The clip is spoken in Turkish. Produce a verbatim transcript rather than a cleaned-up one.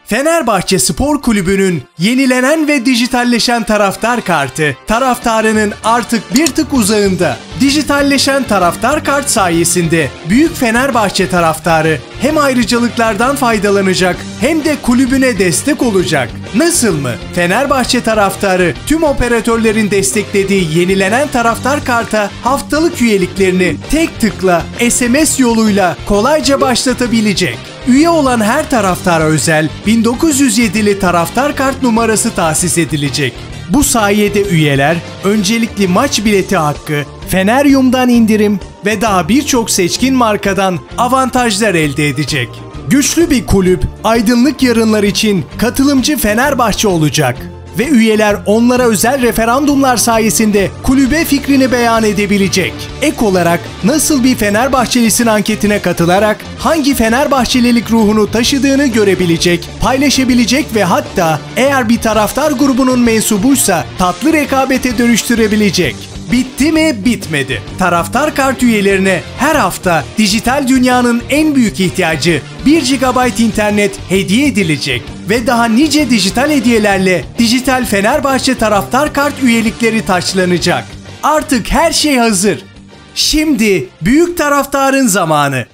Fenerbahçe Spor Kulübü'nün yenilenen ve dijitalleşen taraftar kartı taraftarının artık bir tık uzağında. Dijitalleşen taraftar kart sayesinde Büyük Fenerbahçe taraftarı hem ayrıcalıklardan faydalanacak hem de kulübüne destek olacak. Nasıl mı? Fenerbahçe taraftarı tüm operatörlerin desteklediği yenilenen taraftar karta haftalık üyeliklerini tek tıkla S M S yoluyla kolayca başlatabilecek. Üye olan her taraftara özel bin dokuz yüz yedili taraftar kart numarası tahsis edilecek. Bu sayede üyeler öncelikli maç bileti hakkı, Feneryum'dan indirim ve daha birçok seçkin markadan avantajlar elde edecek. Güçlü bir kulüp, aydınlık yarınlar için katılımcı Fenerbahçe olacak ve üyeler onlara özel referandumlar sayesinde kulübe fikrini beyan edebilecek. Ek olarak nasıl bir Fenerbahçelisin anketine katılarak hangi Fenerbahçelilik ruhunu taşıdığını görebilecek, paylaşabilecek ve hatta eğer bir taraftar grubunun mensubuysa tatlı rekabete dönüştürebilecek. Bitti mi? Bitmedi. Taraftar kart üyelerine her hafta dijital dünyanın en büyük ihtiyacı bir gigabayt internet hediye edilecek ve daha nice dijital hediyelerle dijital Fenerbahçe taraftar kart üyelikleri taçlanacak. Artık her şey hazır. Şimdi büyük taraftarın zamanı.